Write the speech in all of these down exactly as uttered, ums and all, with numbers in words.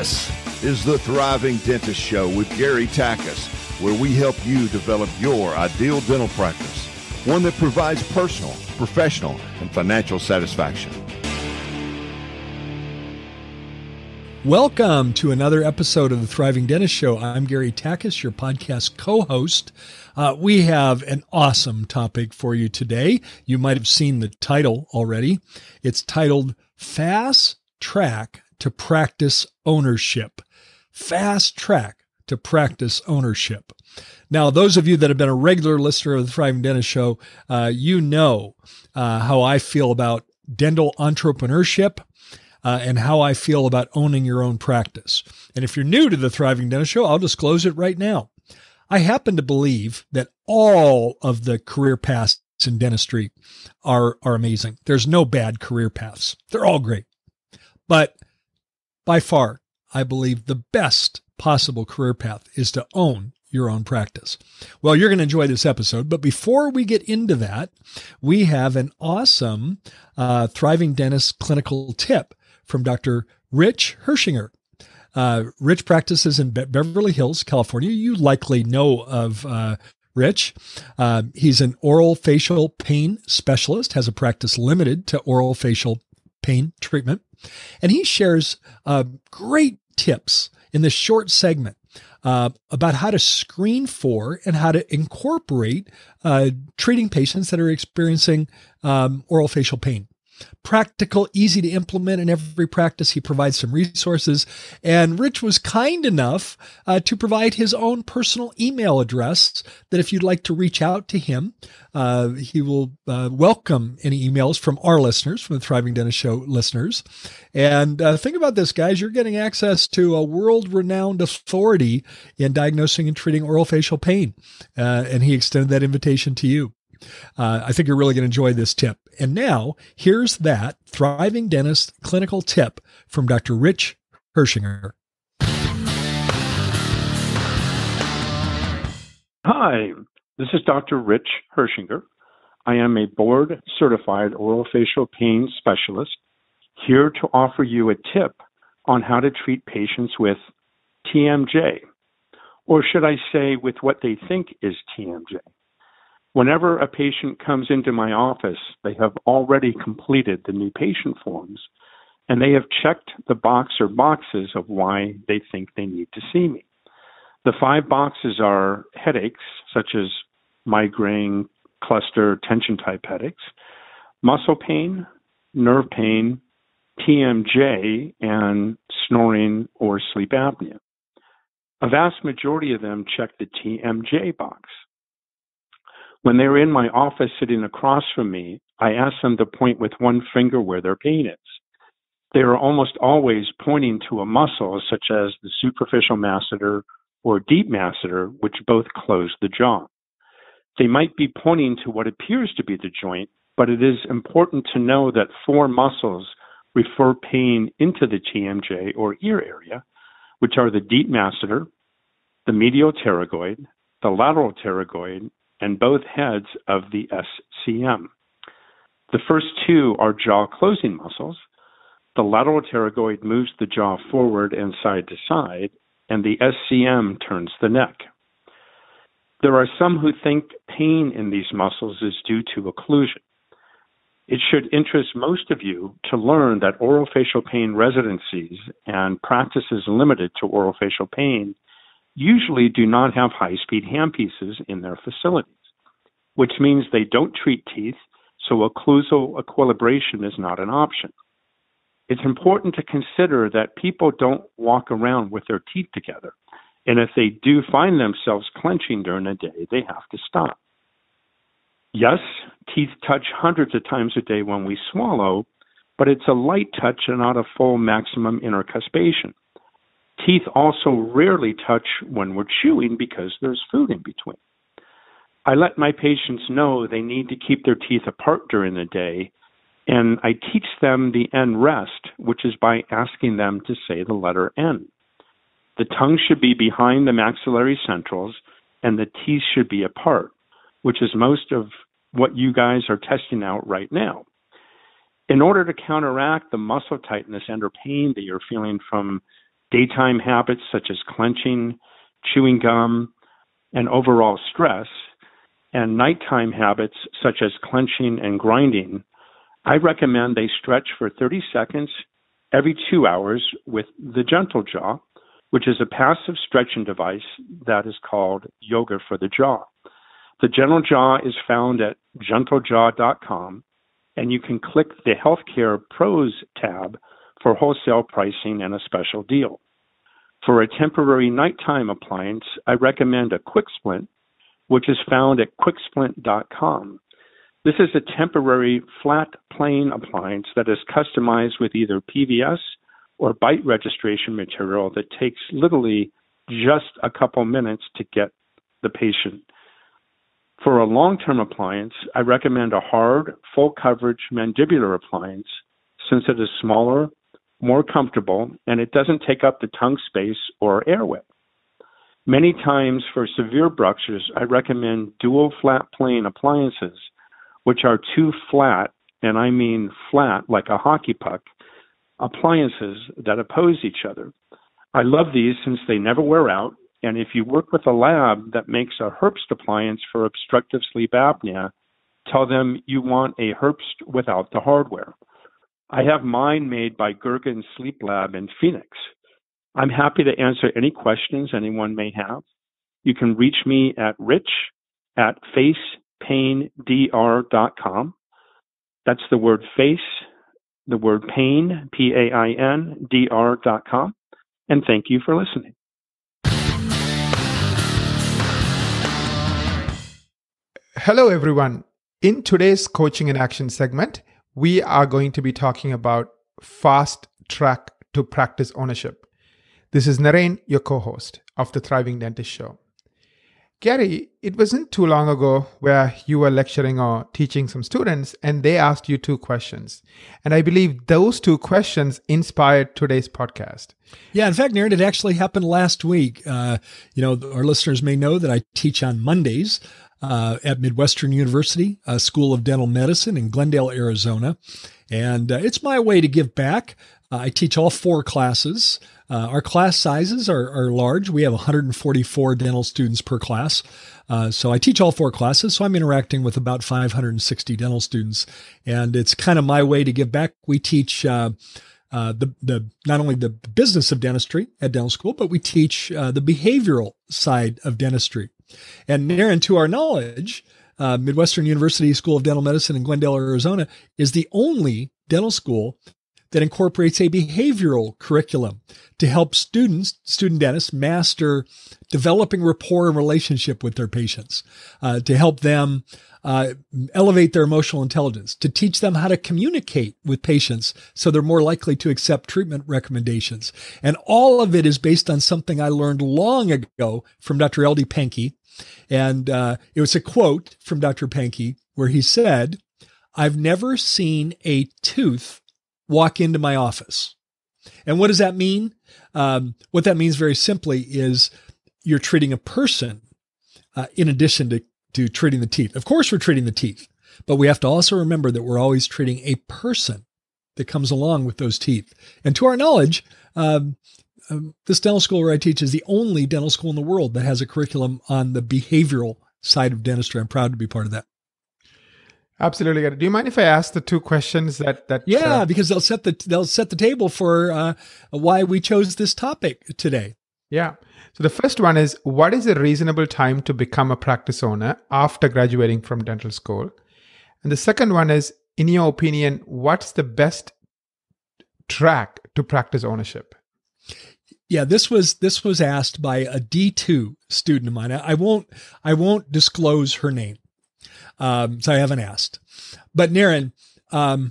This is the Thriving Dentist Show with Gary Takis, where we help you develop your ideal dental practice, one that provides personal, professional, and financial satisfaction. Welcome to another episode of the Thriving Dentist Show. I'm Gary Takis, your podcast co-host. Uh, we have an awesome topic for you today. You might have seen the title already. It's titled Fast Track to Practice Ownership. Fast Track to Practice Ownership. Now, those of you that have been a regular listener of the Thriving Dentist Show, uh, you know uh, how I feel about dental entrepreneurship. Uh, and how I feel about owning your own practice. And if you're new to the Thriving Dentist Show, I'll disclose it right now. I happen to believe that all of the career paths in dentistry are, are amazing. There's no bad career paths. They're all great. But by far, I believe the best possible career path is to own your own practice. Well, you're going to enjoy this episode, but before we get into that, we have an awesome uh, Thriving Dentist clinical tip from Doctor Rich Hershinger. Uh, Rich practices in Be- Beverly Hills, California. You likely know of uh, Rich. Uh, he's an oral facial pain specialist, has a practice limited to oral facial pain treatment. And he shares uh, great tips in this short segment uh, about how to screen for and how to incorporate uh, treating patients that are experiencing um, oral facial pain. Practical, easy to implement in every practice. He provides some resources. And Rich was kind enough uh, to provide his own personal email address that if you'd like to reach out to him, uh, he will uh, welcome any emails from our listeners, from the Thriving Dentist Show listeners. And uh, think about this, guys. You're getting access to a world-renowned authority in diagnosing and treating oral facial pain. Uh, and he extended that invitation to you. Uh, I think you're really going to enjoy this tip. And now, here's that Thriving Dentist clinical tip from Doctor Rich Hershinger. Hi, this is Doctor Rich Hershinger. I am a board-certified oral-facial pain specialist here to offer you a tip on how to treat patients with T M J, or should I say with what they think is T M J. Whenever a patient comes into my office, they have already completed the new patient forms, and they have checked the box or boxes of why they think they need to see me. The five boxes are headaches, such as migraine, cluster, tension-type headaches, muscle pain, nerve pain, T M J, and snoring or sleep apnea. A vast majority of them check the T M J box. When they're in my office sitting across from me, I ask them to point with one finger where their pain is. They are almost always pointing to a muscle such as the superficial masseter or deep masseter, which both close the jaw. They might be pointing to what appears to be the joint, but it is important to know that four muscles refer pain into the T M J or ear area, which are the deep masseter, the medial pterygoid, the lateral pterygoid, and both heads of the S C M. The first two are jaw closing muscles. The lateral pterygoid moves the jaw forward and side to side, and the S C M turns the neck. There are some who think pain in these muscles is due to occlusion. It should interest most of you to learn that orofacial pain residencies and practices limited to orofacial pain usually do not have high-speed handpieces in their facilities, which means they don't treat teeth, so occlusal equilibration is not an option. It's important to consider that people don't walk around with their teeth together, and if they do find themselves clenching during the day, they have to stop. Yes, teeth touch hundreds of times a day when we swallow, but it's a light touch and not a full maximum intercuspation. Teeth also rarely touch when we're chewing because there's food in between. I let my patients know they need to keep their teeth apart during the day, and I teach them the N rest, which is by asking them to say the letter N. The tongue should be behind the maxillary centrals, and the teeth should be apart, which is most of what you guys are testing out right now. In order to counteract the muscle tightness and or pain that you're feeling from daytime habits such as clenching, chewing gum, and overall stress, and nighttime habits such as clenching and grinding, I recommend they stretch for thirty seconds every two hours with the Gentle Jaw, which is a passive stretching device that is called Yoga for the Jaw. The Gentle Jaw is found at gentle jaw dot com, and you can click the Healthcare Pros tab for wholesale pricing and a special deal. For a temporary nighttime appliance, I recommend a Quick Splint, which is found at quick splint dot com. This is a temporary flat plane appliance that is customized with either P V S or bite registration material that takes literally just a couple minutes to get the patient. For a long-term appliance, I recommend a hard, full-coverage mandibular appliance since it is smaller, more comfortable, and it doesn't take up the tongue space or airway. Many times for severe bruxers, I recommend dual flat plane appliances, which are two flat, and I mean flat like a hockey puck, appliances that oppose each other. I love these since they never wear out, and if you work with a lab that makes a Herbst appliance for obstructive sleep apnea, tell them you want a Herbst without the hardware. I have mine made by Gergen Sleep Lab in Phoenix. I'm happy to answer any questions anyone may have. You can reach me at rich at face pain d r dot com. That's the word face, the word pain, P A I N, D R dot com. And thank you for listening. Hello, everyone. In today's Coaching in Action segment, we are going to be talking about fast track to practice ownership. This is Naren, your co-host of the Thriving Dentist Show. Gary, it wasn't too long ago where you were lecturing or teaching some students and they asked you two questions. And I believe those two questions inspired today's podcast. Yeah, in fact, Naren, it actually happened last week. Uh, you know, our listeners may know that I teach on Mondays uh, at Midwestern University, uh, School of Dental Medicine in Glendale, Arizona. And uh, it's my way to give back. Uh, I teach all four classes. Uh, our class sizes are, are large. We have one hundred forty-four dental students per class. Uh, so I teach all four classes. So I'm interacting with about five hundred sixty dental students. And it's kind of my way to give back. We teach uh, uh, the, the not only the business of dentistry at dental school, but we teach uh, the behavioral side of dentistry. And Naren, to our knowledge, uh, Midwestern University School of Dental Medicine in Glendale, Arizona is the only dental school that incorporates a behavioral curriculum to help students, student dentists, master developing rapport and relationship with their patients, uh, to help them uh, elevate their emotional intelligence, to teach them how to communicate with patients so they're more likely to accept treatment recommendations. And all of it is based on something I learned long ago from Doctor L D Pankey. And uh, it was a quote from Doctor Pankey where he said, "I've never seen a tooth walk into my office." And what does that mean? Um, what that means very simply is you're treating a person uh, in addition to, to treating the teeth. Of course, we're treating the teeth, but we have to also remember that we're always treating a person that comes along with those teeth. And to our knowledge, um, um, this dental school where I teach is the only dental school in the world that has a curriculum on the behavioral side of dentistry. I'm proud to be part of that. Absolutely. Do you mind if I ask the two questions that that? Yeah, uh, because they'll set the they'll set the table for uh, why we chose this topic today. Yeah. So the first one is, what is a reasonable time to become a practice owner after graduating from dental school? And the second one is, in your opinion, what's the best track to practice ownership? Yeah, this was this was asked by a D two student of mine. I, I won't I won't disclose her name. Um, so I haven't asked. But Naren, um,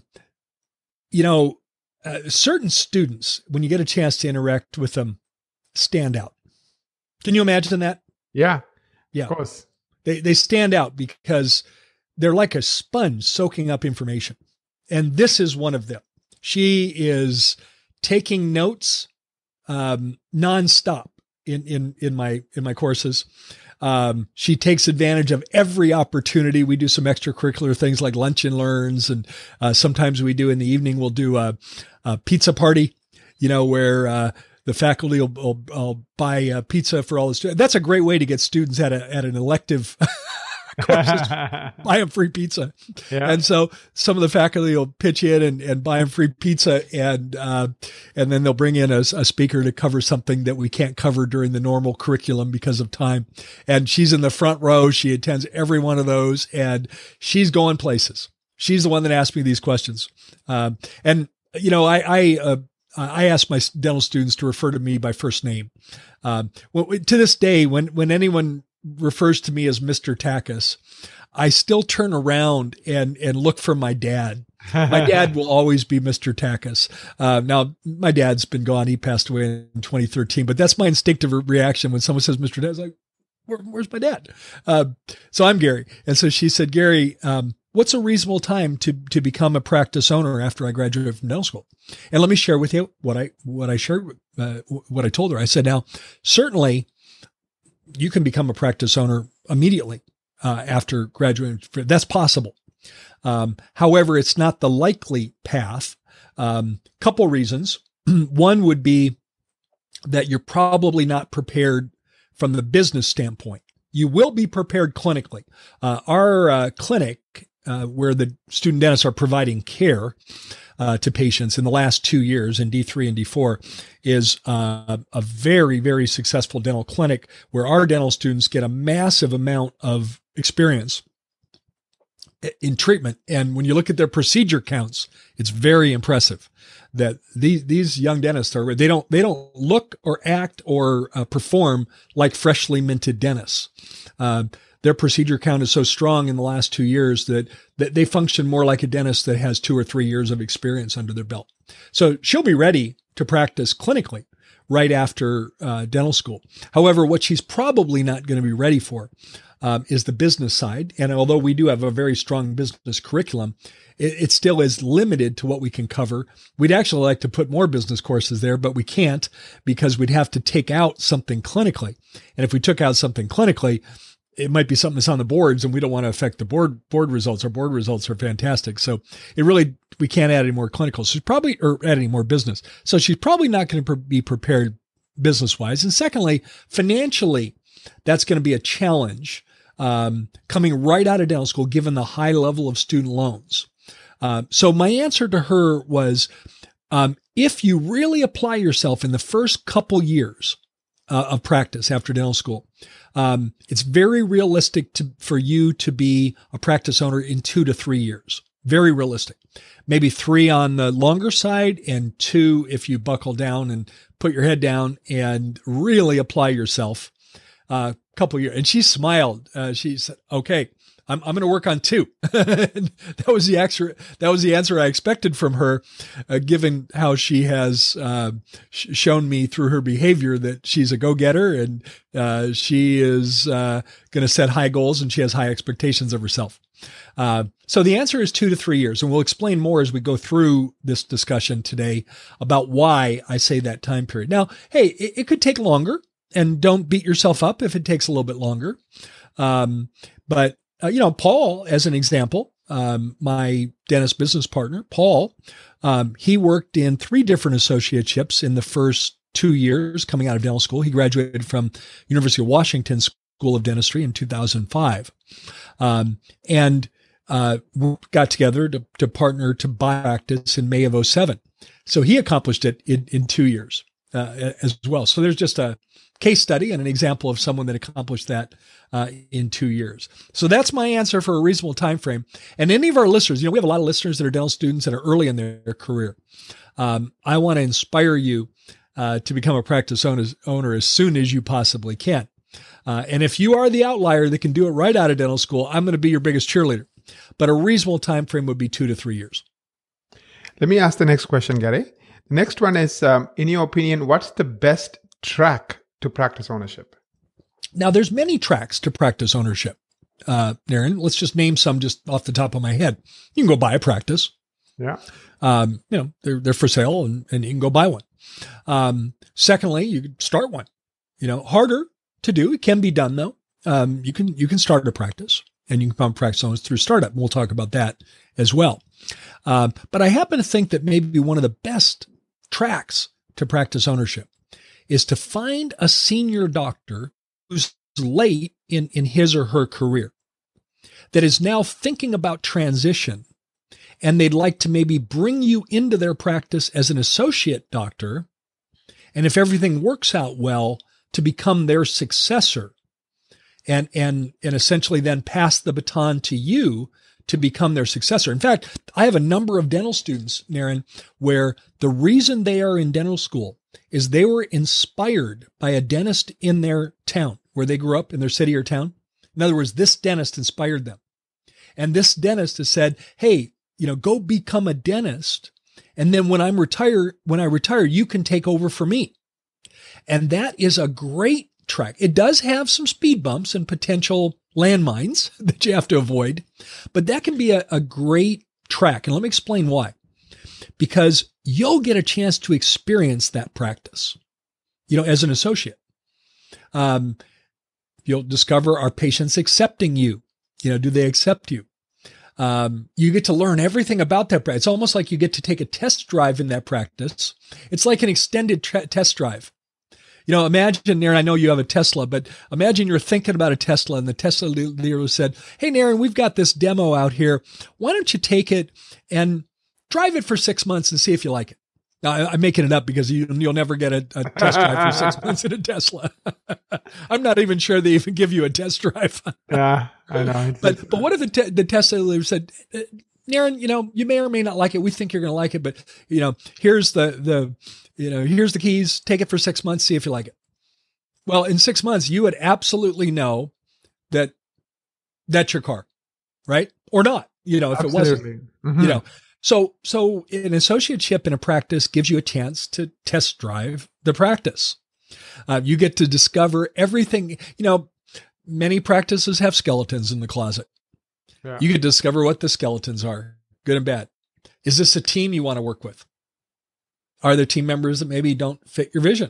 you know, uh, certain students, when you get a chance to interact with them, stand out. Can you imagine that? Yeah, yeah. Of course. They they stand out because they're like a sponge soaking up information. And this is one of them. She is taking notes um, nonstop in, in, in my in my courses. Um, she takes advantage of every opportunity. We do some extracurricular things like lunch and learns. And uh, sometimes we do in the evening, we'll do a, a pizza party, you know, where uh, the faculty will, will, will buy uh, pizza for all the students. That's a great way to get students at a, at an elective courses, buy them free pizza. Yeah. And so some of the faculty will pitch in and, and buy them free pizza. And, uh, and then they'll bring in a, a speaker to cover something that we can't cover during the normal curriculum because of time. And she's in the front row. She attends every one of those and she's going places. She's the one that asked me these questions. Um, and, you know, I, I, uh, I ask my dental students to refer to me by first name. Um, well, to this day, when, when anyone refers to me as Mister Takis, I still turn around and, and look for my dad. My dad will always be Mister Takis. Uh, now, my dad's been gone. He passed away in twenty thirteen, but that's my instinctive reaction when someone says Mister Dad. It's like, Where, where's my dad? Uh, so I'm Gary. And so she said, Gary, um, what's a reasonable time to, to become a practice owner after I graduated from dental school? And let me share with you what I, what I shared, uh, what I told her. I said, now, certainly you can become a practice owner immediately uh, after graduating. That's possible. Um, however, it's not the likely path. Um, couple reasons. One would be that you're probably not prepared from the business standpoint. You will be prepared clinically. Uh, our uh, clinic, uh, where the student dentists are providing care uh, to patients in the last two years in D three and D four, is uh, a very, very successful dental clinic where our dental students get a massive amount of experience in treatment. And when you look at their procedure counts, it's very impressive that these, these young dentists are, they don't, they don't look or act or uh, perform like freshly minted dentists. Uh, their procedure count is so strong in the last two years that, that they function more like a dentist that has two or three years of experience under their belt. So she'll be ready to practice clinically right after uh, dental school. However, what she's probably not going to be ready for Um, is the business side. And although we do have a very strong business curriculum, it, it still is limited to what we can cover. We'd actually like to put more business courses there, but we can't because we'd have to take out something clinically. And if we took out something clinically, it might be something that's on the boards and we don't want to affect the board board results. Our board results are fantastic. So it really, we can't add any more clinical. So she's probably, or add any more business. So she's probably not going to be prepared business wise. And secondly, financially, that's going to be a challenge. Um, coming right out of dental school, given the high level of student loans. Uh, so my answer to her was, um, if you really apply yourself in the first couple years uh, of practice after dental school, um, it's very realistic to, for you to be a practice owner in two to three years. Very realistic. Maybe three on the longer side and two if you buckle down and put your head down and really apply yourself. Uh, couple of years. And she smiled. Uh, she said, okay, I'm, I'm going to work on two. that was the answer. That was the answer I expected from her, uh, given how she has, uh, sh- shown me through her behavior that she's a go-getter and, uh, she is, uh, going to set high goals and she has high expectations of herself. Uh, so the answer is two to three years. And we'll explain more as we go through this discussion today about why I say that time period. Now, hey, it, it could take longer. And don't beat yourself up if it takes a little bit longer. Um, but, uh, you know, Paul, as an example, um, my dentist business partner, Paul, um, he worked in three different associateships in the first two years coming out of dental school. He graduated from University of Washington School of Dentistry in two thousand five. Um, and uh, we got together to, to partner to buy practice in May of oh seven. So he accomplished it in, in two years uh, as well. So there's just a case study and an example of someone that accomplished that uh, in two years. So that's my answer for a reasonable time frame. And any of our listeners, you know, we have a lot of listeners that are dental students that are early in their, their career. Um, I want to inspire you uh, to become a practice owner, owner as soon as you possibly can. Uh, and if you are the outlier that can do it right out of dental school, I'm going to be your biggest cheerleader. But a reasonable time frame would be two to three years. Let me ask the next question, Gary. The next one is, um, in your opinion, what's the best track to practice ownership? Now, there's many tracks to practice ownership. Uh, Naren, let's just name some just off the top of my head. You can go buy a practice. Yeah. Um, you know, they're, they're for sale and, and you can go buy one. Um, secondly, you can start one, you know, harder to do. It can be done though. Um, you can, you can start a practice and you can become practice owners through startup. And we'll talk about that as well. Um, but I happen to think that maybe one of the best tracks to practice ownership is to find a senior doctor who's late in, in his or her career that is now thinking about transition, and they'd like to maybe bring you into their practice as an associate doctor, and if everything works out well, to become their successor and, and, and essentially then pass the baton to you to become their successor. In fact, I have a number of dental students, Naren, where the reason they are in dental school is they were inspired by a dentist in their town where they grew up, in their city or town. In other words, this dentist inspired them. And this dentist has said, hey, you know, go become a dentist. And then when I'm retire, when I retire, you can take over for me. And that is a great track. It does have some speed bumps and potential landmines that you have to avoid, but that can be a, a great track. And let me explain why. Because you'll get a chance to experience that practice, you know, as an associate. Um, you'll discover, are patients accepting you? You know, do they accept you? Um, you get to learn everything about that practice. It's almost like you get to take a test drive in that practice. It's like an extended tra- test drive. You know, imagine, Naren, I know you have a Tesla, but imagine you're thinking about a Tesla and the Tesla dealer said, hey, Naren, we've got this demo out here. Why don't you take it and drive it for six months and see if you like it? Now, I'm making it up because you, you'll never get a, a test drive for six months in a Tesla. I'm not even sure they even give you a test drive. Yeah, I know. But but what if the, te- the Tesla dealer said, Naren, you know, you may or may not like it. We think you're going to like it, but you know, here's the the you know, here's the keys. Take it for six months. See if you like it. Well, in six months, you would absolutely know that that's your car, right? Or not. You know, if Absolutely. it wasn't. Mm-hmm. You know, so so an associateship in a practice gives you a chance to test drive the practice. Uh, you get to discover everything. You know, many practices have skeletons in the closet. Yeah. You can discover what the skeletons are, good and bad. Is this a team you want to work with? Are there team members that maybe don't fit your vision?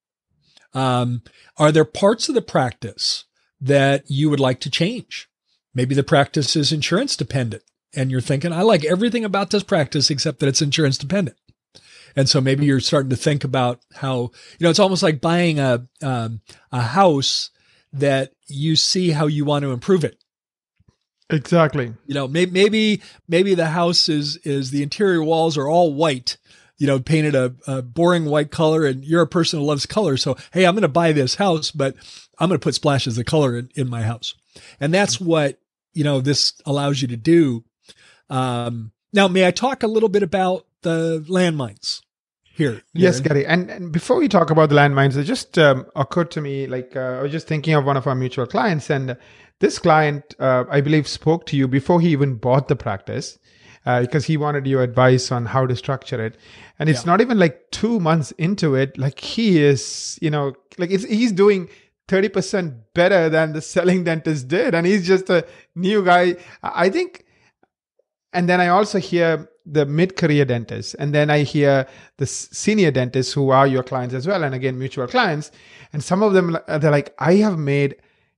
Um, are there parts of the practice that you would like to change? Maybe the practice is insurance dependent and you're thinking, I like everything about this practice except that it's insurance dependent. And so maybe you're starting to think about how, you know, it's almost like buying a, um, a house that you see how you want to improve it. Exactly. You know, maybe, maybe, maybe the house is, is the interior walls are all white, you know, painted a, a boring white color, and you're a person who loves color. So, hey, I'm going to buy this house, but I'm going to put splashes of color in, in my house. And that's what, you know, this allows you to do. Um, now, may I talk a little bit about the landmines here? Yes, Gary. And, and before we talk about the landmines, it just um, occurred to me, like, uh, I was just thinking of one of our mutual clients, and this client, uh, I believe, spoke to you before he even bought the practice. Uh, because he wanted your advice on how to structure it. And it's yeah. not even like two months into it, like he is, you know, like it's, he's doing thirty percent better than the selling dentist did. And he's just a new guy. I think. And then I also hear the mid-career dentists. And then I hear the senior dentists who are your clients as well. And again, mutual clients. And some of them, they're like, I have made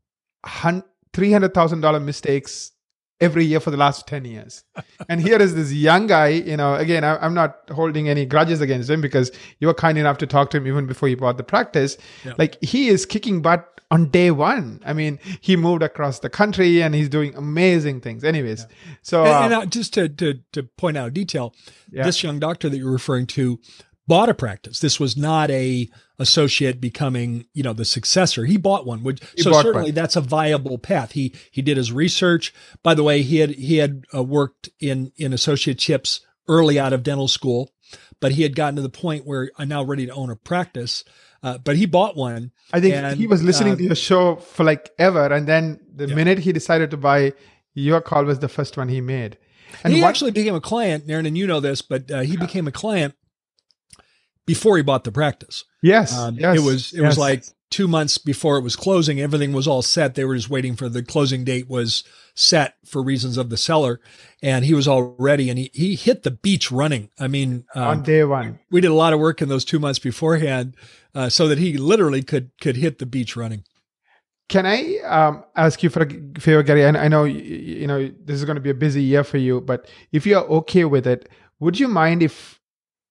three hundred thousand dollars mistakes every year for the last ten years. And here is this young guy, you know, again, I, I'm not holding any grudges against him because you were kind enough to talk to him even before he bought the practice. Yeah. Like he is kicking butt on day one. I mean, he moved across the country and he's doing amazing things. Anyways, yeah. so. And, uh, and just to, to, to point out a detail, yeah. this young doctor that you're referring to bought a practice. This was not a associate becoming, you know, the successor. He bought one. Which, so certainly one. That's a viable path. He he did his research. By the way, he had he had uh, worked in in associateships early out of dental school, but he had gotten to the point where I'm now ready to own a practice. Uh, but he bought one. I think and, he was listening uh, to your show for like ever, and then the yeah. minute he decided to buy, your call was the first one he made. And he what, actually became a client, Naren, and you know this, but uh, he became a client before he bought the practice. Yes, um, yes. It was it yes. was like two months before it was closing. Everything was all set. They were just waiting for the closing date was set for reasons of the seller, and he was all ready. And he he hit the beach running. I mean, um, on day one, we did a lot of work in those two months beforehand, uh, so that he literally could could hit the beach running. Can I um, ask you for a favor, Gary? And I know you, you know this is going to be a busy year for you, but if you are okay with it, would you mind if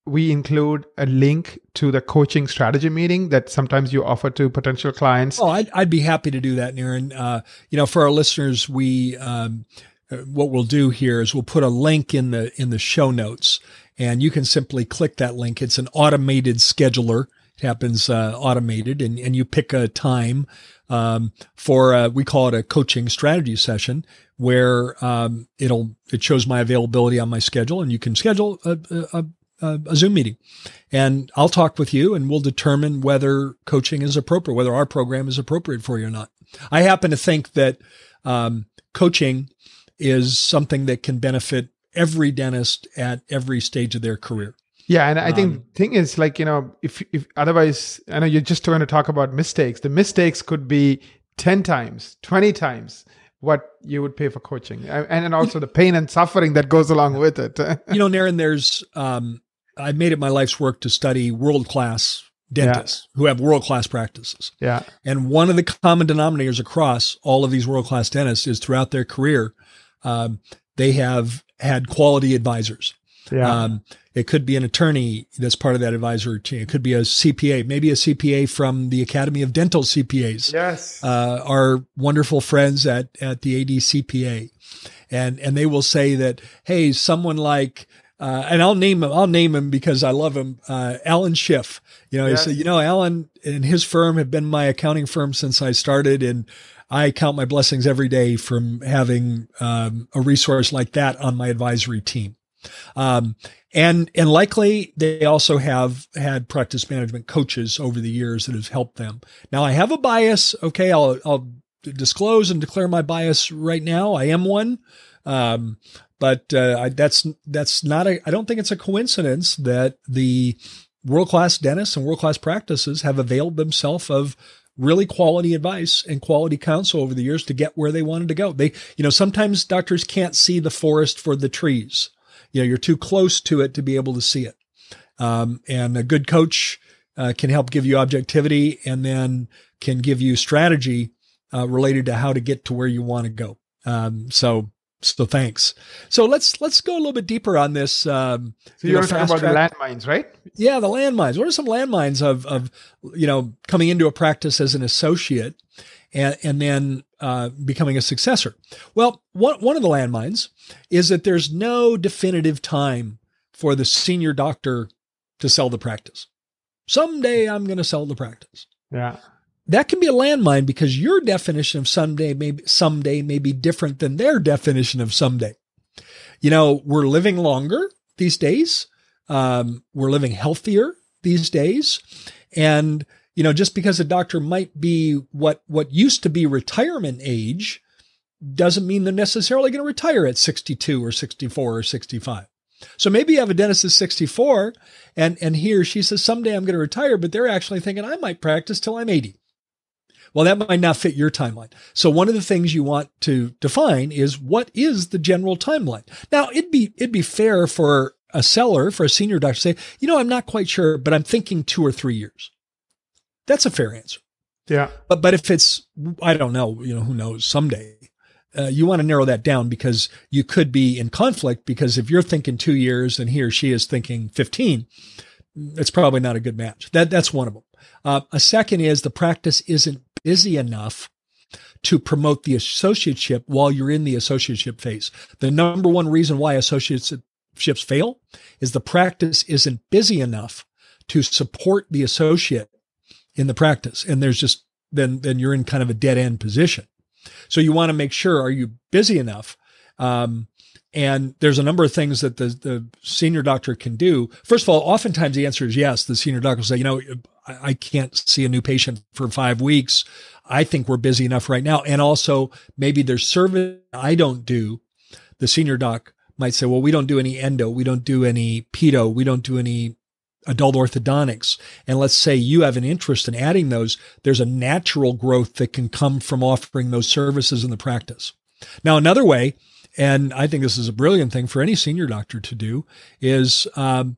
we include a link to the coaching strategy meeting that sometimes you offer to potential clients? Oh, I'd, I'd be happy to do that, Naren. Uh, you know, for our listeners, we um, what we'll do here is we'll put a link in the in the show notes, and you can simply click that link. It's an automated scheduler. It happens uh, automated, and, and you pick a time um, for uh, we call it a coaching strategy session, where um, it'll it shows my availability on my schedule, and you can schedule a, a, a Zoom meeting, and I'll talk with you, and we'll determine whether coaching is appropriate, whether our program is appropriate for you or not. I happen to think that um, coaching is something that can benefit every dentist at every stage of their career. Yeah, and I think Um, the thing is, like, you know, if if otherwise, I know you're just trying to talk about mistakes. The mistakes could be ten times, twenty times what you would pay for coaching, and and also the pain and suffering that goes along with it. You know, Naren, there's um, I made it my life's work to study world-class dentists who have world-class practices. Yeah, And one of the common denominators across all of these world-class dentists is throughout their career, um, they have had quality advisors. yeah, Um, it could be an attorney that's part of that advisory team. It could be a C P A, maybe a C P A from the Academy of Dental C P As. yes, Uh, our wonderful friends at, at the A D C P A. And, and they will say that, hey, someone like, uh, and I'll name him, I'll name him because I love him, uh, Alan Schiff. You know, Yes. he said, you know, Alan and his firm have been my accounting firm since I started, and I count my blessings every day from having, um, a resource like that on my advisory team. Um, and, and likely they also have had practice management coaches over the years that have helped them. Now I have a bias. Okay. I'll, I'll disclose and declare my bias right now. I am one. Um, but, uh, I, that's, that's not a, I don't think it's a coincidence that the world-class dentists and world-class practices have availed themselves of really quality advice and quality counsel over the years to get where they wanted to go. They, you know, sometimes doctors can't see the forest for the trees. You know, you're too close to it to be able to see it. Um, and a good coach uh, can help give you objectivity and then can give you strategy uh, related to how to get to where you want to go. Um, so, so thanks. So let's let's go a little bit deeper on this. Um, so you're talking about track. the landmines, right? Yeah, the landmines. What are some landmines of of you know coming into a practice as an associate and and then uh, becoming a successor? Well, one one of the landmines is that there's no definitive time for the senior doctor to sell the practice. Someday I'm going to sell the practice. Yeah. That can be a landmine because your definition of someday may be, someday may be different than their definition of someday. You know, we're living longer these days. Um, we're living healthier these days. And, you know, just because a doctor might be what, what used to be retirement age doesn't mean they're necessarily going to retire at sixty-two or sixty-four or sixty-five. So maybe you have a dentist that's sixty-four and, and he or she says, someday I'm going to retire, but they're actually thinking I might practice till I'm eighty. Well, that might not fit your timeline. So one of the things you want to define is what is the general timeline. Now, it'd be it'd be fair for a seller, for a senior doctor to say, you know, I'm not quite sure, but I'm thinking two or three years. That's a fair answer. Yeah. But but if it's, I don't know, you know, who knows, someday, uh, you want to narrow that down because you could be in conflict because if you're thinking two years and he or she is thinking fifteen, it's probably not a good match. That That's one of them. Uh, a second is the practice isn't busy enough to promote the associateship while you're in the associateship phase. The number one reason why associateships fail is the practice isn't busy enough to support the associate in the practice. And there's just, then, then you're in kind of a dead end position. So you want to make sure, are you busy enough? Um, And there's a number of things that the, the senior doctor can do. First of all, oftentimes the answer is yes. The senior doctor will say, you know, I, I can't see a new patient for five weeks. I think we're busy enough right now. And also maybe there's service I don't do. The senior doc might say, well, we don't do any endo. We don't do any pedo. We don't do any adult orthodontics. And let's say you have an interest in adding those. There's a natural growth that can come from offering those services in the practice. Now, another way, and I think this is a brilliant thing for any senior doctor to do, is um,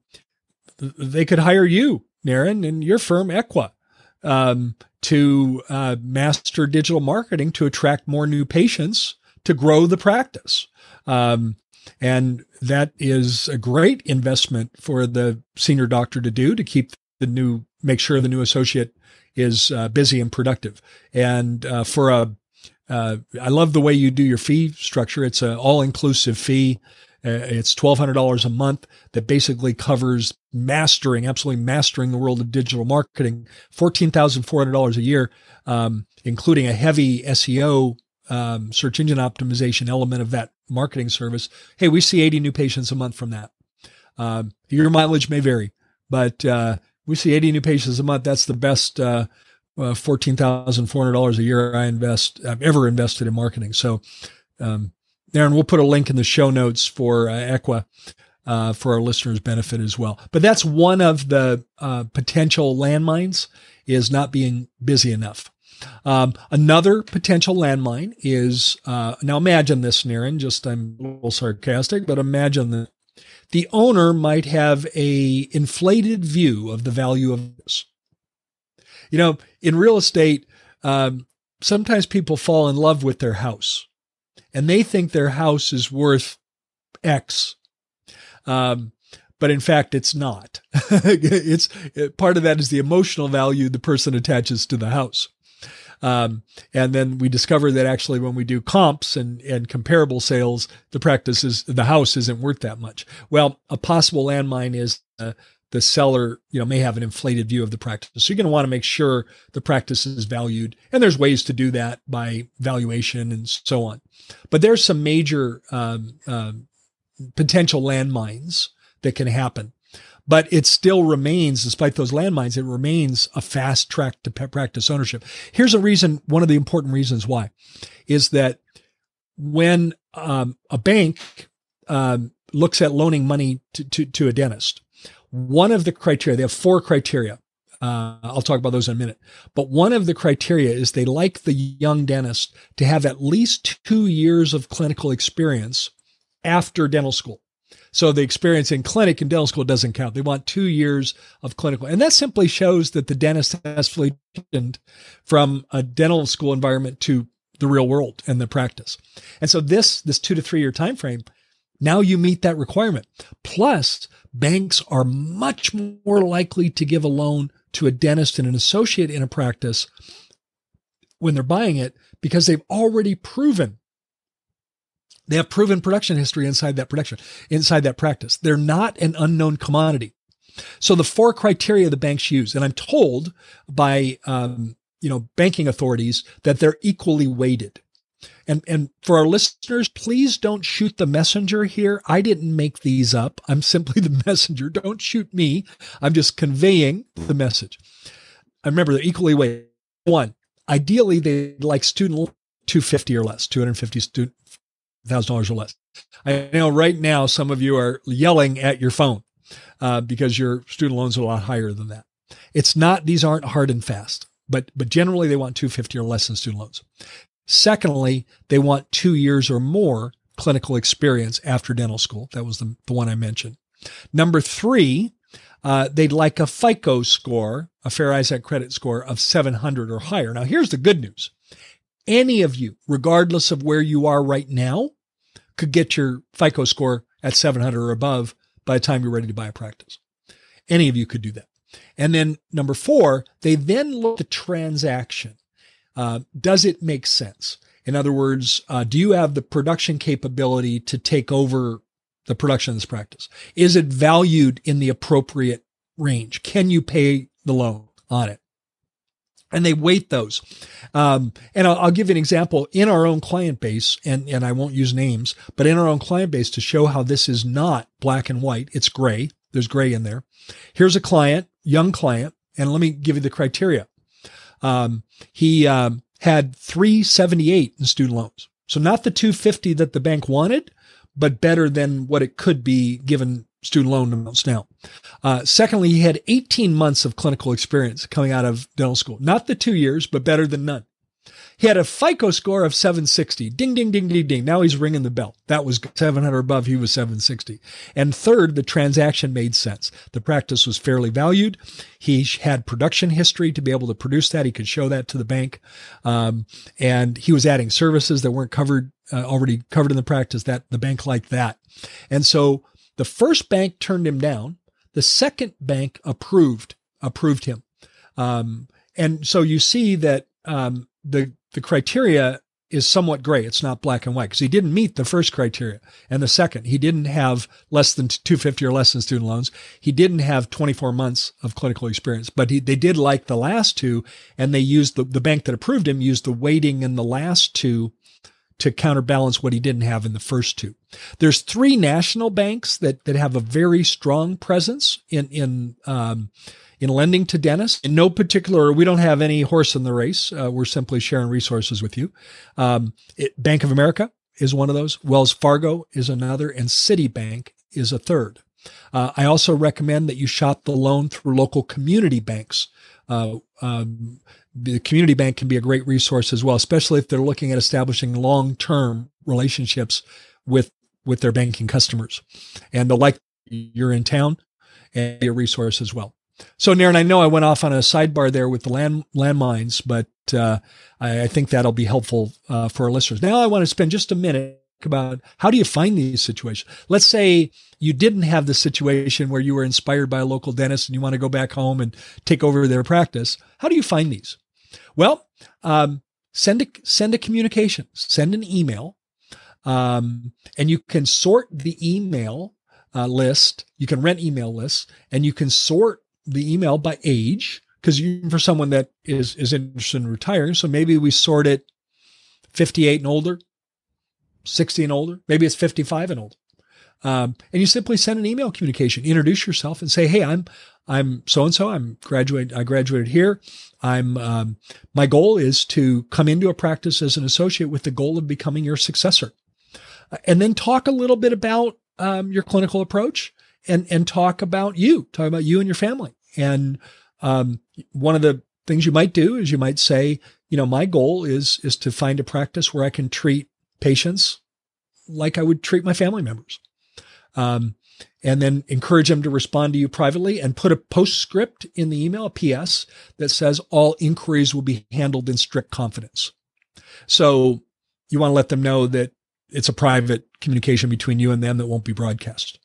they could hire you, Naren, and your firm, Equa, um, to uh, master digital marketing to attract more new patients to grow the practice. Um, And that is a great investment for the senior doctor to do, to keep the new, make sure the new associate is uh, busy and productive. And uh, for a, uh, I love the way you do your fee structure. It's an all-inclusive fee. Uh, it's twelve hundred dollars a month that basically covers mastering, absolutely mastering the world of digital marketing, fourteen thousand four hundred dollars a year, um, including a heavy S E O, um, search engine optimization element of that marketing service. Hey, we see eighty new patients a month from that. Um, your mileage may vary, but uh, we see eighty new patients a month. That's the best uh, uh, fourteen thousand four hundred dollars a year I invest, I've ever invested in marketing. So, um, Naren, we'll put a link in the show notes for uh, Equa uh, for our listeners' benefit as well. But that's one of the uh, potential landmines, is not being busy enough. Um, another potential landmine is, uh, now imagine this, Naren, just I'm a little sarcastic, but imagine that the owner might have a inflated view of the value of this. You know, in real estate, um, sometimes people fall in love with their house, and they think their house is worth X. Um, but in fact, it's not. It's part of that is the emotional value the person attaches to the house. Um, and then we discover that actually when we do comps and, and comparable sales, the practice is, the house isn't worth that much. Well, a possible landmine is uh, the seller, you know, may have an inflated view of the practice. So you're going to want to make sure the practice is valued. And there's ways to do that by valuation and so on. But there's some major um, um, potential landmines that can happen. But it still remains, despite those landmines, it remains a fast track to practice ownership. Here's a reason, one of the important reasons why, is that when um, a bank um, looks at loaning money to, to, to a dentist, one of the criteria, they have four criteria. Uh, I'll talk about those in a minute. But one of the criteria is they like the young dentist to have at least two years of clinical experience after dental school. So the experience in clinic and dental school doesn't count. They want two years of clinical. And that simply shows that the dentist has fully transitioned from a dental school environment to the real world and the practice. And so this, this two to three year time frame, now you meet that requirement. Plus, banks are much more likely to give a loan to a dentist and an associate in a practice when they're buying it, because they've already proven They have proven production history inside that production, inside that practice. They're not an unknown commodity. So the four criteria the banks use, and I'm told by, um, you know, banking authorities that they're equally weighted. And, and for our listeners, please don't shoot the messenger here. I didn't make these up. I'm simply the messenger. Don't shoot me. I'm just conveying the message. I remember they're equally weighted. One, ideally, they'd like student loan two hundred fifty or less, two hundred fifty student one thousand dollars or less. I know right now some of you are yelling at your phone uh, because your student loans are a lot higher than that. It's not, these aren't hard and fast, but but generally they want two hundred fifty or less in student loans. Secondly, they want two years or more clinical experience after dental school. That was the, the one I mentioned. Number three, uh, they'd like a FICO score, a Fair Isaac credit score of seven hundred or higher. Now, here's the good news. Any of you, regardless of where you are right now, could get your FICO score at seven hundred or above by the time you're ready to buy a practice. Any of you could do that. And then number four, they then look at the transaction. Uh, does it make sense? In other words, uh, do you have the production capability to take over the production of this practice? Is it valued in the appropriate range? Can you pay the loan on it? And they weight those. Um, and I'll, I'll give you an example in our own client base, and, and I won't use names, but in our own client base to show how this is not black and white. It's gray. There's gray in there. Here's a client, young client, and let me give you the criteria. Um, he um, had three seventy-eight in student loans. So not the two hundred fifty that the bank wanted, but better than what it could be given student loan amounts now. Uh, secondly, he had eighteen months of clinical experience coming out of dental school. Not the two years, but better than none. He had a FICO score of seven sixty. Ding, ding, ding, ding, ding. Now he's ringing the bell. That was seven hundred above. He was seven sixty. And third, the transaction made sense. The practice was fairly valued. He had production history to be able to produce that. He could show that to the bank. Um, and he was adding services that weren't covered, uh, already covered in the practice. That the bank liked that. And so the first bank turned him down. The second bank approved, approved him. Um, and so you see that, um, the, the criteria is somewhat gray. It's not black and white because he didn't meet the first criteria. And the second, he didn't have less than two hundred fifty or less in student loans. He didn't have twenty-four months of clinical experience, but he, they did like the last two. And they used the, the bank that approved him used the weighting in the last two to counterbalance what he didn't have in the first two. There's three national banks that, that have a very strong presence in, in, um, in lending to dentists. In no particular, we don't have any horse in the race. Uh, we're simply sharing resources with you. Um, it, Bank of America is one of those. Wells Fargo is another, and Citibank is a third. Uh, I also recommend that you shop the loan through local community banks. Uh, um, the community bank can be a great resource as well, especially if they're looking at establishing long-term relationships with, with their banking customers. And they'll like you're in town and be a resource as well. So, Naren, I know I went off on a sidebar there with the land landmines, but uh, I, I think that'll be helpful uh, for our listeners. Now I want to spend just a minute about how do you find these situations? Let's say you didn't have the situation where you were inspired by a local dentist and you want to go back home and take over their practice. How do you find these? Well, um, send a, send a communication, send an email, um, and you can sort the email uh, list. You can rent email lists, and you can sort the email by age, because you, for someone that is, is interested in retiring. So maybe we sort it fifty-eight and older, sixty and older, maybe it's fifty-five and older. Um, and you simply send an email communication, introduce yourself and say, hey, I'm, I'm so-and-so, I'm graduate, I graduated here. I'm, um, my goal is to come into a practice as an associate with the goal of becoming your successor. Uh, and then talk a little bit about, um, your clinical approach. And, and talk about you, talk about you and your family. And, um, one of the things you might do is you might say, you know, my goal is, is to find a practice where I can treat patients like I would treat my family members. Um, and then encourage them to respond to you privately and put a postscript in the email, a P S, that says all inquiries will be handled in strict confidence. So you want to let them know that it's a private communication between you and them that won't be broadcast.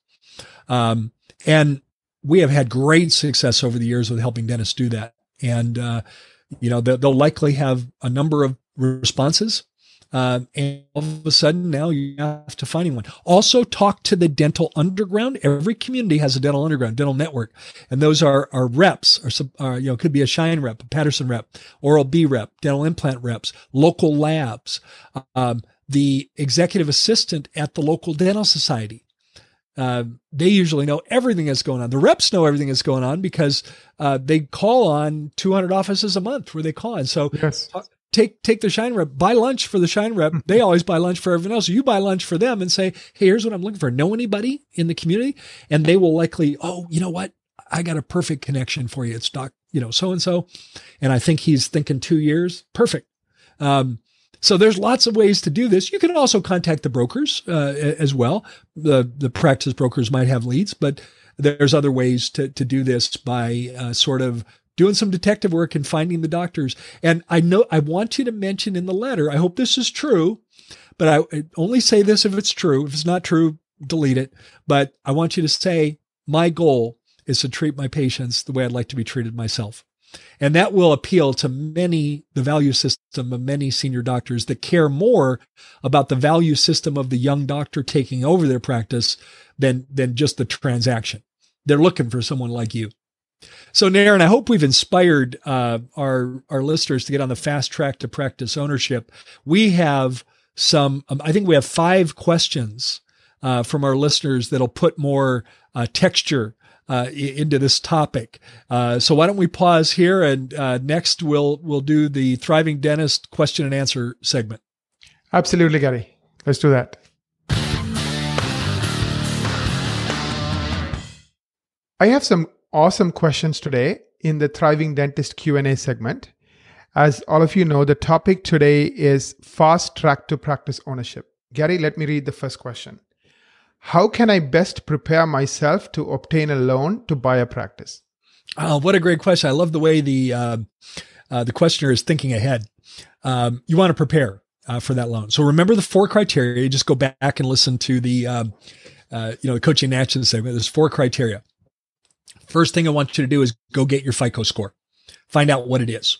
Um, and we have had great success over the years with helping dentists do that. And, uh, you know, they'll, they'll likely have a number of responses. Uh, and all of a sudden now you have to find one. Also talk to the dental underground. Every community has a dental underground, dental network. And those are, are reps or some, uh, you know, could be a Shine rep, a Patterson rep, Oral B rep, dental implant reps, local labs, um, the executive assistant at the local dental society. Uh, they usually know everything that's going on. The reps know everything that's going on because uh, they call on two hundred offices a month where they call on. So yes. uh, take take the Shine rep, buy lunch for the Shine rep. They always buy lunch for everyone else. So you buy lunch for them and say, hey, here's what I'm looking for. Know anybody in the community? And they will likely, oh, you know what? I got a perfect connection for you. It's doc, you know, so-and-so. And I think he's thinking two years. Perfect. Um, So there's lots of ways to do this. You can also contact the brokers uh, as well. The the practice brokers might have leads, but there's other ways to to do this by uh, sort of doing some detective work and finding the doctors. And I know I want you to mention in the letter, I hope this is true, but I, I only say this if it's true. If it's not true, delete it. But I want you to say, my goal is to treat my patients the way I'd like to be treated myself. And that will appeal to many, the value system of many senior doctors that care more about the value system of the young doctor taking over their practice than, than just the transaction. They're looking for someone like you. So, Naren, I hope we've inspired uh, our, our listeners to get on the fast track to practice ownership. We have some, um, I think we have five questions uh, from our listeners that'll put more uh, texture Uh, into this topic. Uh, so why don't we pause here, and uh, next we'll we'll do the Thriving Dentist question and answer segment. Absolutely, Gary. Let's do that. I have some awesome questions today in the Thriving Dentist Q and A segment. As all of you know, the topic today is fast track to practice ownership. Gary, let me read the first question. How can I best prepare myself to obtain a loan to buy a practice? Oh, what a great question. I love the way the uh, uh, the questioner is thinking ahead. Um, you want to prepare uh, for that loan. So remember the four criteria. You just go back and listen to the, um, uh, you know, the coaching in action segment. There's four criteria. First thing I want you to do is go get your FICO score. Find out what it is.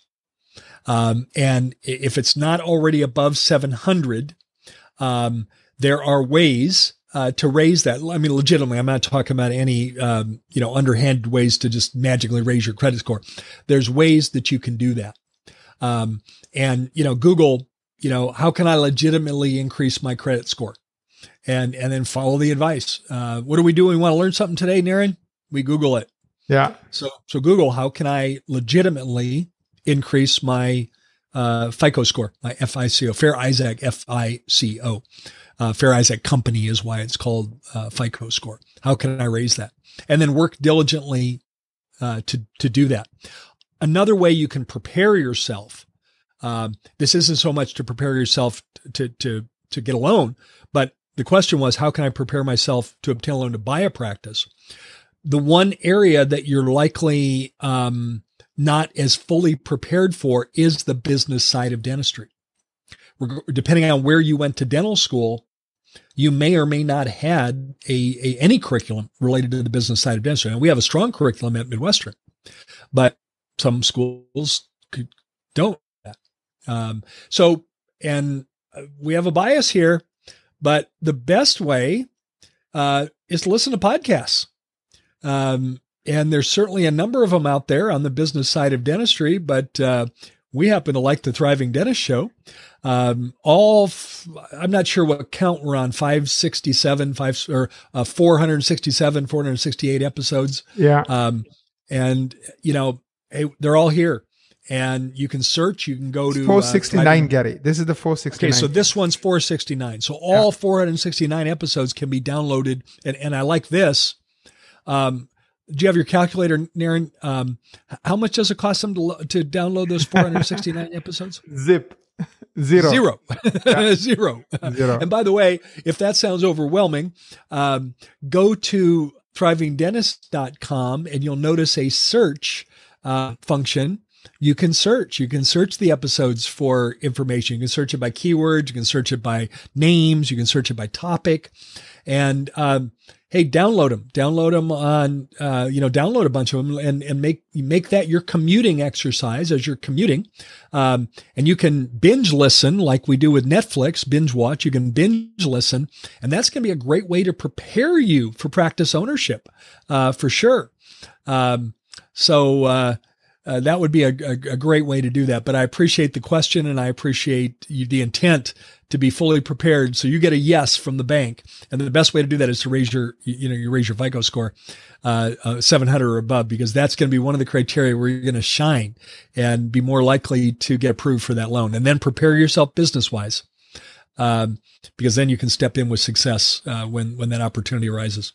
Um, and if it's not already above seven hundred, um, there are ways uh, to raise that. I mean, legitimately, I'm not talking about any, um, you know, underhanded ways to just magically raise your credit score. There's ways that you can do that. Um, and, you know, Google, you know, how can I legitimately increase my credit score? And, and then follow the advice. Uh, what do we do when we want to learn something today, Naren? We Google it. Yeah. So, so Google, how can I legitimately increase my uh, FICO score, my F I C O, Fair Isaac F I C O. Uh, Fair Isaac Company is why it's called uh, FICO score. How can I raise that? And then work diligently uh, to to do that. Another way you can prepare yourself. Um, this isn't so much to prepare yourself to to to get a loan, but the question was, how can I prepare myself to obtain a loan to buy a practice? The one area that you're likely um, not as fully prepared for is the business side of dentistry. Depending on where you went to dental school, you may or may not had a, a any curriculum related to the business side of dentistry. And we have a strong curriculum at Midwestern, but some schools don't. Um, so, and we have a bias here, but the best way uh, is to listen to podcasts. Um, and there's certainly a number of them out there on the business side of dentistry, but uh, we happen to like the Thriving Dentist Show. Um, all, f- I'm not sure what count we're on, five sixty-seven, five or uh, four sixty-seven, four sixty-eight episodes. Yeah. Um, and, you know, hey, they're all here. And you can search, you can go to four sixty-nine, uh, Gary. This is the four sixty-nine. Okay, so this one's four sixty-nine. So all yeah. four sixty-nine episodes can be downloaded. And, and I like this. Um, do you have your calculator, Naren? Um, how much does it cost them to, to download those four sixty-nine episodes? Zip. Zero. Zero. Yeah. Zero. Zero. And by the way, if that sounds overwhelming, um, go to thriving dentist dot com and you'll notice a search uh, function. You can search. You can search the episodes for information. You can search it by keywords. You can search it by names. You can search it by topic. And um, hey, download them. Download them on, uh, you know, download a bunch of them and, and make make that your commuting exercise as you're commuting. Um, and you can binge listen like we do with Netflix, binge watch. You can binge listen. And that's going to be a great way to prepare you for practice ownership uh, for sure. Um, so, uh, Uh, that would be a, a, a great way to do that. But I appreciate the question and I appreciate you, the intent to be fully prepared. So you get a yes from the bank. And the best way to do that is to raise your, you know, you raise your FICO score, uh, uh seven hundred or above, because that's going to be one of the criteria where you're going to shine and be more likely to get approved for that loan. And then prepare yourself business wise, um, because then you can step in with success, uh, when, when that opportunity arises.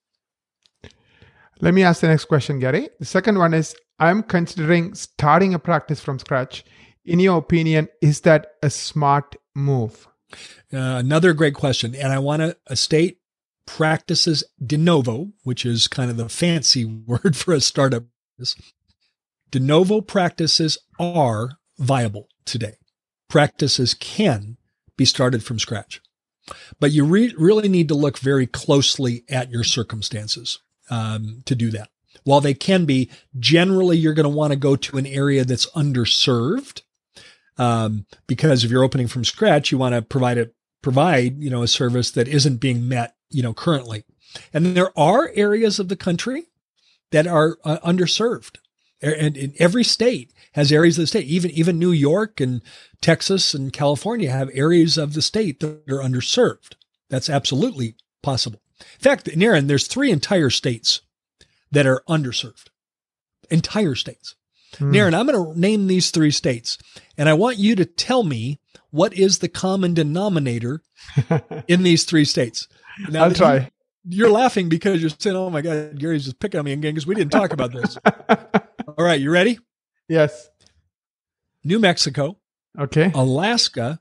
Let me ask the next question, Gary. The second one is, I'm considering starting a practice from scratch. In your opinion, is that a smart move? Uh, another great question. And I want to state practices de novo, which is kind of the fancy word for a startup. De novo practices are viable today. Practices can be started from scratch. But you re- really need to look very closely at your circumstances um, to do that. While they can be, generally you're going to want to go to an area that's underserved, um, because if you're opening from scratch, you want to provide a provide you know a service that isn't being met you know currently. And there are areas of the country that are uh, underserved, and in every state has areas of the state. Even even New York and Texas and California have areas of the state that are underserved. That's absolutely possible. In fact, Naren, there's three entire states that are underserved. Entire states. Mm. Naren, I'm going to name these three states, and I want you to tell me what is the common denominator in these three states. Now, I'll try. You, you're laughing because you're saying, oh my God, Gary's just picking on me again because we didn't talk about this. All right, you ready? Yes. New Mexico, Okay. Alaska,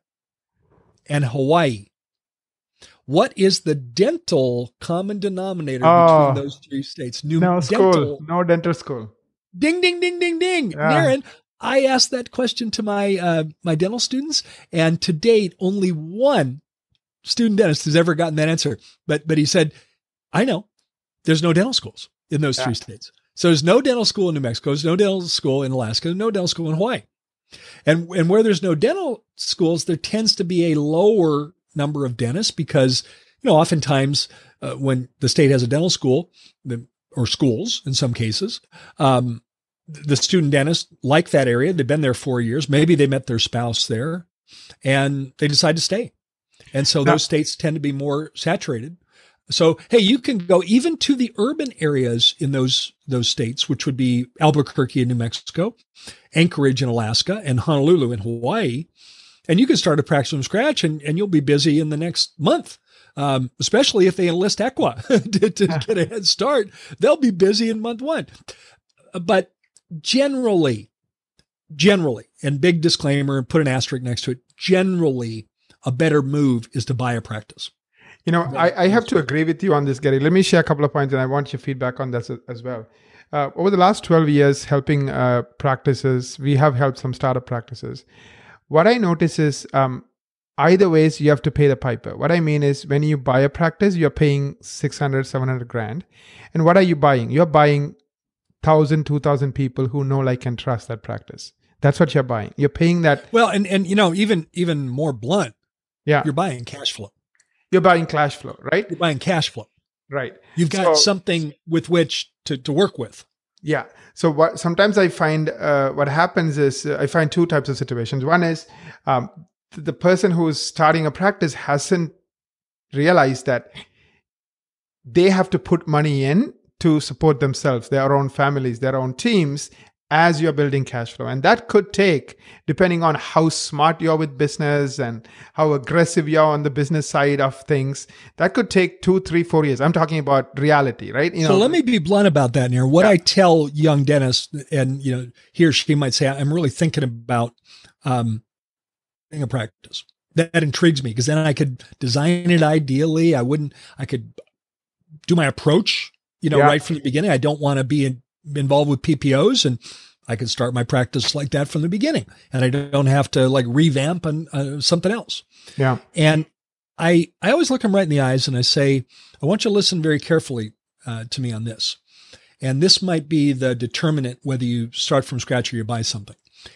and Hawaii. What is the dental common denominator Oh, between those three states? New no dental. school, no dental school. Ding, ding, ding, ding, ding. Yeah. Naren, I asked that question to my uh, my dental students, and to date, only one student dentist has ever gotten that answer. But but he said, I know, there's no dental schools in those Yeah. three states. So there's no dental school in New Mexico, there's no dental school in Alaska, no dental school in Hawaii. And, and where there's no dental schools, there tends to be a lower number of dentists because, you know, oftentimes uh, when the state has a dental school, the, or schools in some cases, um, the student dentists like that area. They've been there four years. Maybe they met their spouse there and they decide to stay. And so Now- those states tend to be more saturated. So, hey, you can go even to the urban areas in those, those states, which would be Albuquerque in New Mexico, Anchorage in Alaska, and Honolulu in Hawaii. And you can start a practice from scratch and, and you'll be busy in the next month. Um, especially if they enlist Equa to, to get a head start, they'll be busy in month one. But generally, generally, and big disclaimer, and put an asterisk next to it, generally a better move is to buy a practice. You know, I, I have to agree with you on this, Gary. Let me share a couple of points, and I want your feedback on this as, as well. Uh, over the last twelve years, helping uh, practices, we have helped some startup practices. What I notice is um, either ways, you have to pay the piper. What I mean is when you buy a practice, you're paying six hundred, seven hundred grand. And what are you buying? You're buying one thousand, two thousand people who know, like, and trust that practice. That's what you're buying. You're paying that. Well, and, and you know, even, even more blunt, Yeah. you're buying cash flow. You're buying cash flow, right? You're buying cash flow. Right. You've got So- something with which to, to work with. Yeah. So what sometimes I find uh, what happens is uh, I find two types of situations. One is um, th- the person who's starting a practice hasn't realized that they have to put money in to support themselves, their own families, their own teams as you're building cash flow. And that could take, depending on how smart you're with business and how aggressive you're on the business side of things, that could take two, three, four years. I'm talking about reality, right? You So know, let me be blunt about that, Naren. What Yeah. I tell young dentists, and you know, he or she might say, I'm really thinking about um, being a practice. That, that intrigues me because then I could design it ideally. I wouldn't, I could do my approach, you know, Yeah. right from the beginning. I don't want to be in, involved with P P Os, and I could start my practice like that from the beginning, and I don't have to like revamp and uh, something else. yeah. And I, I always look them right in the eyes and I say, I want you to listen very carefully uh, to me on this. And this might be the determinant whether you start from scratch or you buy something.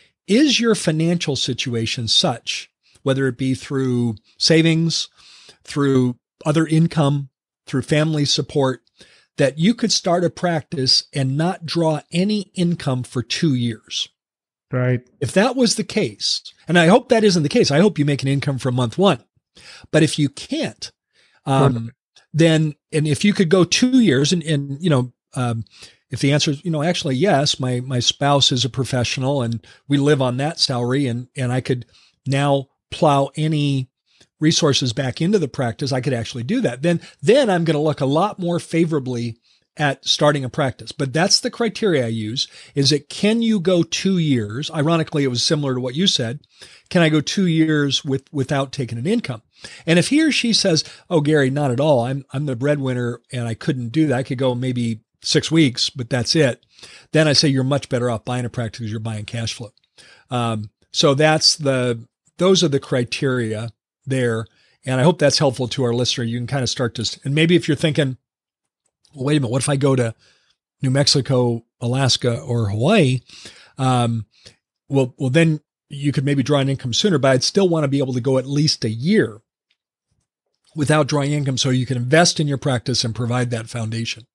Is your financial situation such, whether it be through savings, through other income, through family support, that you could start a practice and not draw any income for two years? Right. If that was the case, and I hope that isn't the case, I hope you make an income from month one. But if you can't, um, then, and if you could go two years and, and you know, um, if the answer is, you know, actually, yes, my, my spouse is a professional and we live on that salary, and, and I could now plow any resources back into the practice, I could actually do that. Then, then I'm going to look a lot more favorably at starting a practice. But that's the criteria I use, is that can you go two years? Ironically, it was similar to what you said. Can I go two years with, without taking an income? And if he or she says, oh, Gary, not at all. I'm, I'm the breadwinner and I couldn't do that. I could go maybe six weeks, but that's it. Then I say you're much better off buying a practice because you're buying cash flow. Um, so that's the, those are the criteria there. And I hope that's helpful to our listener. You can kind of start to, and maybe if you're thinking, well, wait a minute, what if I go to New Mexico, Alaska, or Hawaii? Um, well, well, then you could maybe draw an income sooner, but I'd still want to be able to go at least a year without drawing income so you can invest in your practice and provide that foundation.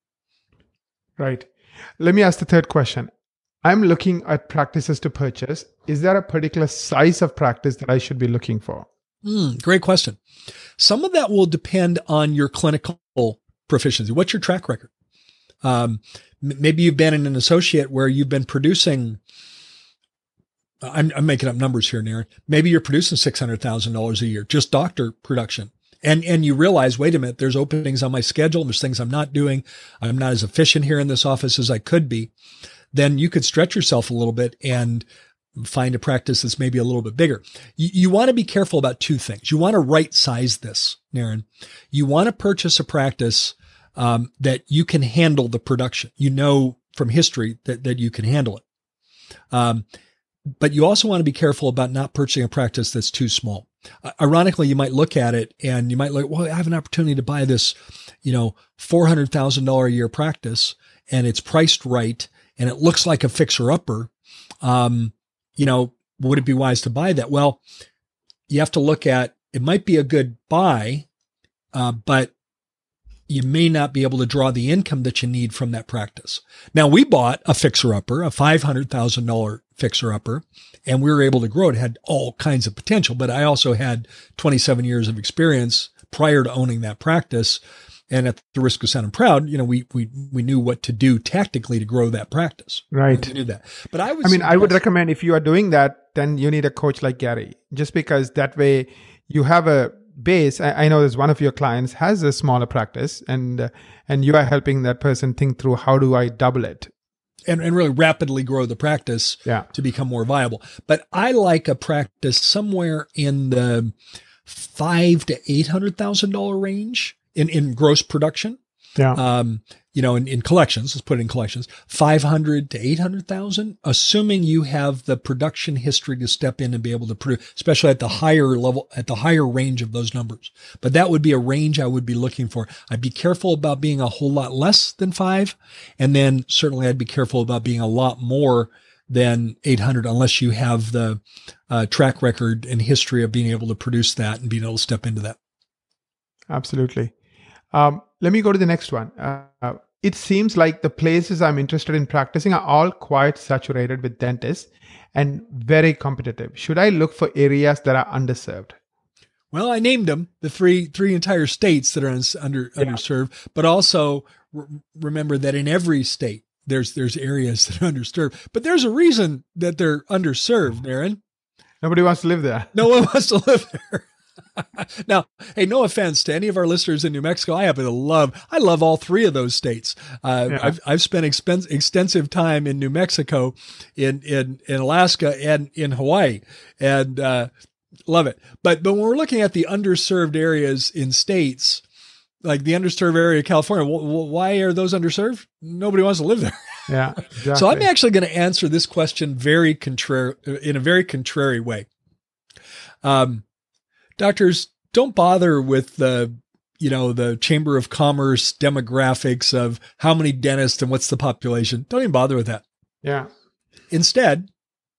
Right. Let me ask the third question. I'm looking at practices to purchase. Is there a particular size of practice that I should be looking for? Mm, great question. Some of that will depend on your clinical proficiency. What's your track record? Um, m- maybe you've been in an associate where you've been producing, I'm, I'm making up numbers here, Naren. Maybe you're producing six hundred thousand dollars a year, just doctor production. And, and you realize, wait a minute, there's openings on my schedule. There's things I'm not doing. I'm not as efficient here in this office as I could be. Then you could stretch yourself a little bit and find a practice that's maybe a little bit bigger. You, you want to be careful about two things. You want to right size this, Naren. You want to purchase a practice um, that you can handle the production. You know from history that, that you can handle it. Um, but you also want to be careful about not purchasing a practice that's too small. Uh, ironically, you might look at it and you might look, well, I have an opportunity to buy this, you know, four hundred thousand dollars a year practice, and it's priced right and it looks like a fixer upper. Um, you know, would it be wise to buy that? Well, you have to look at, it might be a good buy, uh, but you may not be able to draw the income that you need from that practice. Now, we bought a fixer-upper, a five hundred thousand dollars fixer-upper, and we were able to grow it. It had all kinds of potential, but I also had twenty-seven years of experience prior to owning that practice. And at the risk of sounding proud, you know, we we we knew what to do tactically to grow that practice. Right. We knew that. But I was I mean, I would recommend if you are doing that, then you need a coach like Gary, just because that way you have a base. I, I know there's one of your clients has a smaller practice, and uh, and you are helping that person think through, how do I double it? And, and really rapidly grow the practice yeah. to become more viable. But I like a practice somewhere in the five to eight hundred thousand dollar range in, in gross production. Yeah. Um, you know, in, in collections, let's put it in collections, five hundred to eight hundred thousand, assuming you have the production history to step in and be able to produce, especially at the higher level, at the higher range of those numbers. But that would be a range I would be looking for. I'd be careful about being a whole lot less than five. And then certainly I'd be careful about being a lot more than eight hundred, unless you have the uh, track record and history of being able to produce that and being able to step into that. Absolutely. Um, let me go to the next one. Uh, it seems like the places I'm interested in practicing are all quite saturated with dentists and very competitive. Should I look for areas that are underserved? Well, I named them, the three three entire states that are un, under yeah. underserved, but also re- remember that in every state, there's there's areas that are underserved. But there's a reason that they're underserved, Naren. Nobody wants to live there. No one wants to live there. Now, hey, no offense to any of our listeners in New Mexico. I happen to love, I love all three of those states. Uh, yeah. I've, I've spent expen- extensive time in New Mexico, in, in, in Alaska, and in Hawaii, and uh, love it. But, but when we're looking at the underserved areas in states, like the underserved area of California, w- why are those underserved? Nobody wants to live there. Yeah, exactly. So I'm actually going to answer this question very contrary, in a very contrary way. Um, Doctors, don't bother with the, you know, the Chamber of Commerce demographics of how many dentists and what's the population. Don't even bother with that. Yeah. Instead,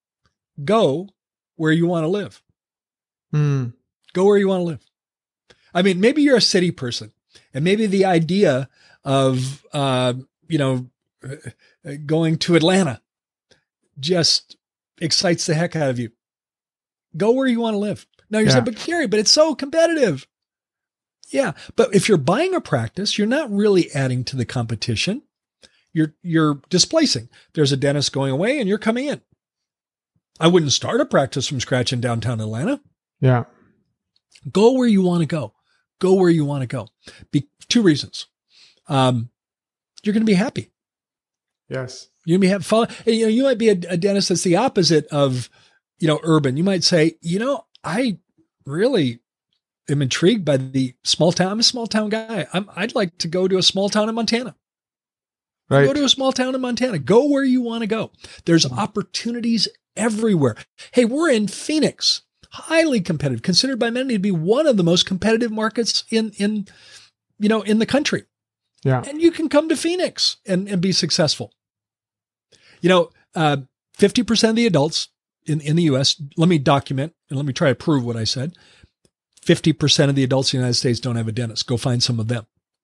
go where you want to live. Mm. Go where you want to live. I mean, maybe you're a city person, and maybe the idea of, uh, you know, going to Atlanta just excites the heck out of you. Go where you want to live. Now you're yeah. saying, but Gary, but it's so competitive. Yeah. But if you're buying a practice, you're not really adding to the competition. You're, you're displacing. There's a dentist going away and you're coming in. I wouldn't start a practice from scratch in downtown Atlanta. Yeah. Go where you want to go. Go where you want to go. Be, two reasons. Um, you're going to be happy. Yes. You're going to be happy. Follow, you know, you might be a, a dentist that's the opposite of, you know, urban. You might say, you know, I really am intrigued by the small town. I'm a small town guy. I'm, I'd like to go to a small town in Montana. Right. Go to a small town in Montana. Go where you want to go. There's mm-hmm. opportunities everywhere. Hey, we're in Phoenix, highly competitive, considered by many to be one of the most competitive markets in, in, you know, in the country. Yeah. And you can come to Phoenix and, and be successful. You know, uh, fifty percent of the adults in, in the U S, let me document and let me try to prove what I said. fifty percent of the adults in the United States don't have a dentist. Go find some of them.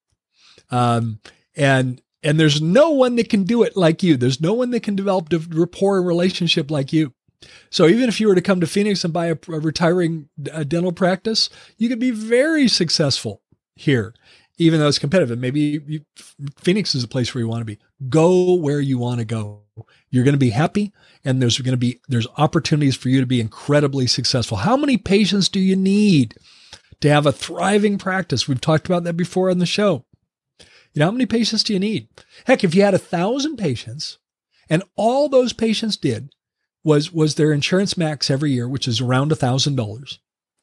Um, and, and there's no one that can do it like you. There's no one that can develop a rapport and relationship like you. So even if you were to come to Phoenix and buy a, a retiring a dental practice, you could be very successful here, even though it's competitive. Maybe you, Phoenix is a place where you want to be. Go where you want to go. You're going to be happy, and there's going to be, there's opportunities for you to be incredibly successful. How many patients do you need to have a thriving practice? We've talked about that before on the show. You know, how many patients do you need? Heck, if you had a thousand patients and all those patients did was was their insurance max every year, which is around a thousand dollars.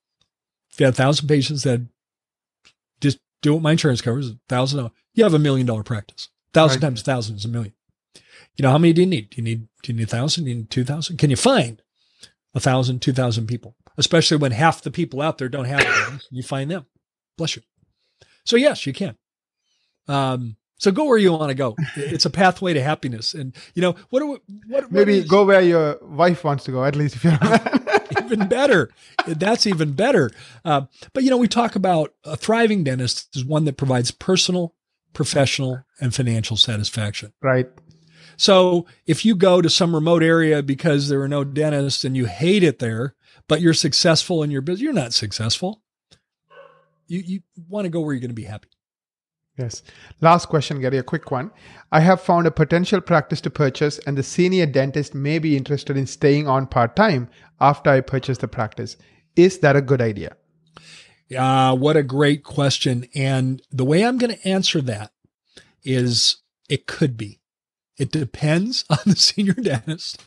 If you had a thousand patients that just do what my insurance covers, a thousand dollars, you have a million dollar practice. A thousand right. times a thousand is a million. You know, how many do you need? Do you need, do you need a thousand? Do you need two thousand? Can you find a thousand, two thousand people? Especially when half the people out there don't have it. You find them. Bless you. So yes, you can. Um, so go where you want to go. It's a pathway to happiness. And you know, what do we, what, maybe what is, go where your wife wants to go, at least if you're even better. That's even better. Uh, but you know, we talk about a thriving dentist is one that provides personal, professional, and financial satisfaction. Right. So if you go to some remote area because there are no dentists and you hate it there, but you're successful in your business, you're not successful. You you want to go where you're going to be happy. Yes. Last question, Gary, a quick one. I have found a potential practice to purchase and the senior dentist may be interested in staying on part-time after I purchase the practice. Is that a good idea? Uh, what a great question. And the way I'm going to answer that is it could be. It depends on the senior dentist.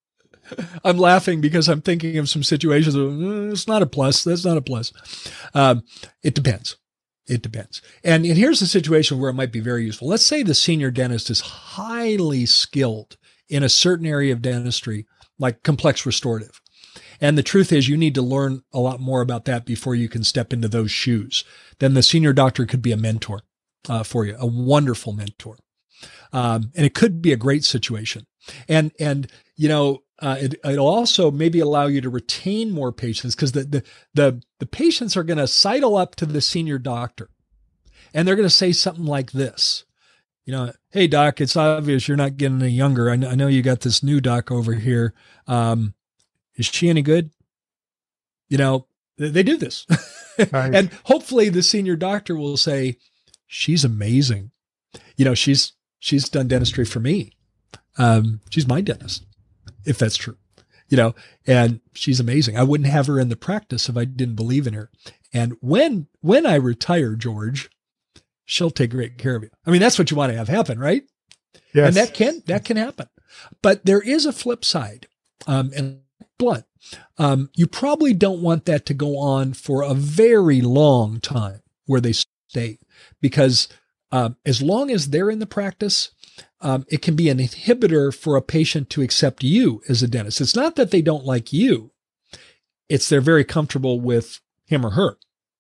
I'm laughing because I'm thinking of some situations of, mm, it's not a plus. That's not a plus. Um, it depends. It depends. And, and here's a situation where it might be very useful. Let's say the senior dentist is highly skilled in a certain area of dentistry, like complex restorative. And the truth is you need to learn a lot more about that before you can step into those shoes. Then the senior doctor could be a mentor uh, for you, a wonderful mentor. Um, and it could be a great situation. And, and, you know, uh, it, it'll also maybe allow you to retain more patients because the, the, the, the patients are going to sidle up to the senior doctor and they're going to say something like this, you know, hey doc, it's obvious you're not getting any younger. I know, I know you got this new doc over here. Um, is she any good? You know, they, they do this. Nice. And hopefully the senior doctor will say, she's amazing. You know, she's, She's done dentistry for me. Um, she's my dentist, if that's true, you know, and she's amazing. I wouldn't have her in the practice if I didn't believe in her. And when, when I retire, George, she'll take great care of you. I mean, that's what you want to have happen, right? Yes. And that can, that can happen. But there is a flip side. Um, and blunt, um, you probably don't want that to go on for a very long time where they stay because Um, as long as they're in the practice, um, it can be an inhibitor for a patient to accept you as a dentist. It's not that they don't like you. It's they're very comfortable with him or her.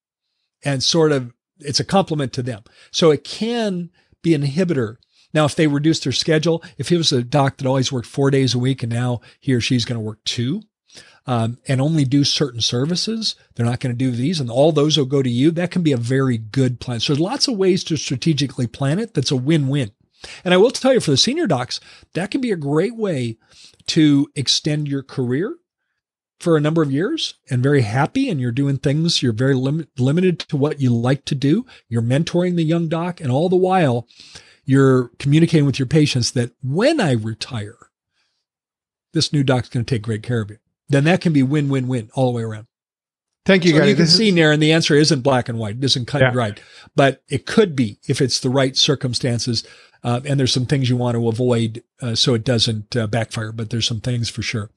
And sort of, it's a compliment to them. So it can be an inhibitor. Now, if they reduce their schedule, if it was a doc that always worked four days a week and now he or she's going to work two, Um, and only do certain services, they're not going to do these, and all those will go to you. That can be a very good plan. So there's lots of ways to strategically plan it. That's a win-win. And I will tell you, for the senior docs, that can be a great way to extend your career for a number of years and very happy. And you're doing things, you're very lim- limited to what you like to do. You're mentoring the young doc, and all the while you're communicating with your patients that when I retire, this new doc's going to take great care of you. Then that can be win-win-win all the way around. Thank you, so Gary. You can this see, is... Naren, the answer isn't black and white. It isn't cut yeah. and dried. But it could be if it's the right circumstances. Uh, and there's some things you want to avoid uh, so it doesn't uh, backfire. But there's some things for sure.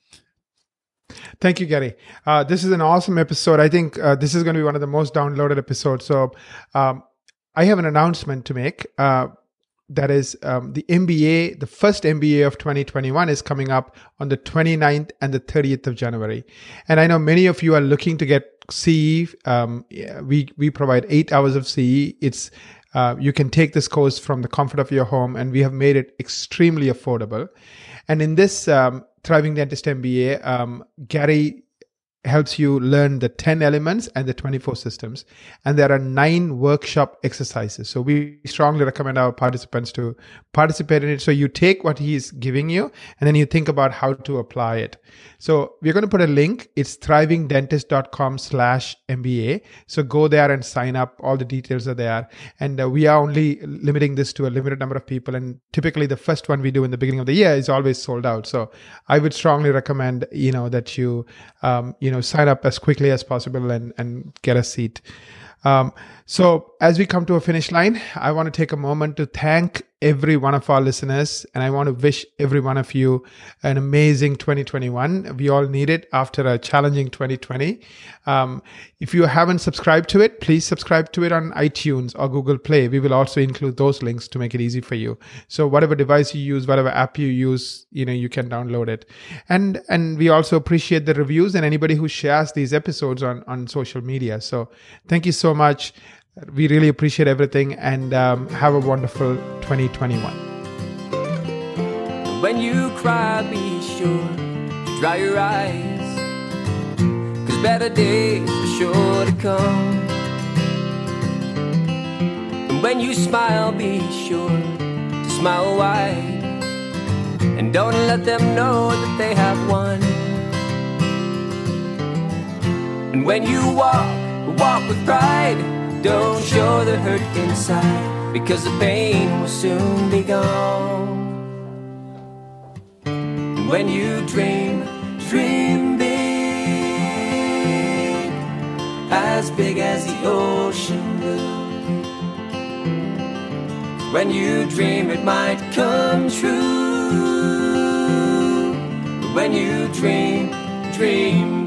Thank you, Gary. Uh, this is an awesome episode. I think uh, this is going to be one of the most downloaded episodes. So um, I have an announcement to make. Uh, That is um, the M B A, the first M B A of twenty twenty-one is coming up on the twenty-ninth and the thirtieth of January. And I know many of you are looking to get C E. Um, yeah, we, we provide eight hours of C E. It's uh, you can take this course from the comfort of your home, and we have made it extremely affordable. And in this um, Thriving Dentist M B A, um, Gary helps you learn the ten elements and the twenty-four systems. And there are nine workshop exercises. So we strongly recommend our participants to participate in it. So you take what he's giving you, and then you think about how to apply it. So we're going to put a link. It's thrivingdentist.com slash MBA. So go there and sign up. All the details are there. And uh, we are only limiting this to a limited number of people. And typically the first one we do in the beginning of the year is always sold out. So I would strongly recommend, you know, that you, um, you know, sign up as quickly as possible and, and get a seat. Um, so as we come to a finish line, I want to take a moment to thank every one of our listeners, and I want to wish every one of you an amazing twenty twenty-one. We all need it after a challenging twenty twenty. Um, if you haven't subscribed to it, please subscribe to it on iTunes or Google Play. We will also include those links to make it easy for you. So whatever device you use, whatever app you use, you know, you can download it. And and we also appreciate the reviews and anybody who shares these episodes on, on social media. So thank you so much. We really appreciate everything, and um, have a wonderful twenty twenty-one. When you cry, be sure to dry your eyes, 'cause better days are sure to come. And when you smile, be sure to smile wide, and don't let them know that they have won. And when you walk, walk with pride. Don't show the hurt inside, because the pain will soon be gone. And when you dream, dream big, as big as the ocean blue. When you dream, it might come true. When you dream, dream